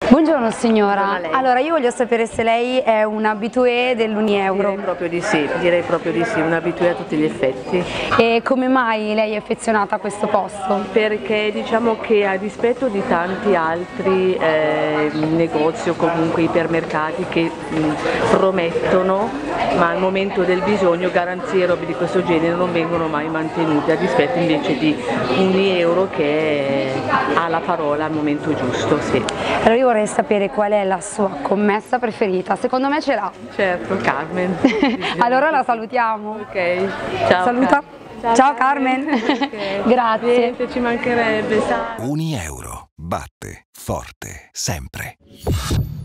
Buongiorno signora, Buongiorno a lei. allora io voglio sapere se lei è un abitué dell'Unieuro Direi proprio di sì, un abitué a tutti gli effetti. e come mai lei è affezionata a questo posto? Perché diciamo che a dispetto di tanti altri negozi o comunque ipermercati che promettono, ma al momento del bisogno garanzie e robe di questo genere non vengono mai mantenute, a dispetto invece di Unieuro che ha la parola al momento giusto. Sì. Allora io vorrei sapere qual è la sua commessa preferita, secondo me ce l'ha. Certo, Carmen. Allora la salutiamo. Ok, ciao. Saluta. Ciao Carmen. Ok. Grazie. Niente, ci mancherebbe. Unieuro batte forte sempre.